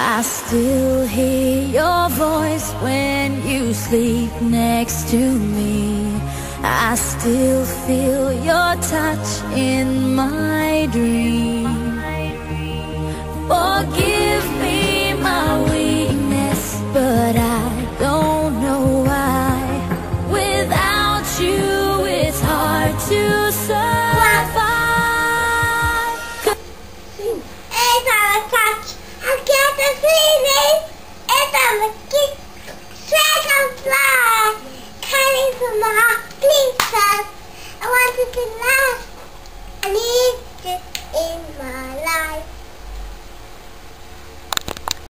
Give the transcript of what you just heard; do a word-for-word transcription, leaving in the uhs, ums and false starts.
I still hear your voice when you sleep next to me. I still feel your touch in my dream. Forgive me my weakness, but I don't know why. Without you it's hard to survive. I get the feeling it's a kick, dragon fly, coming from my heart, please sir. I want it to last. I need it in my life.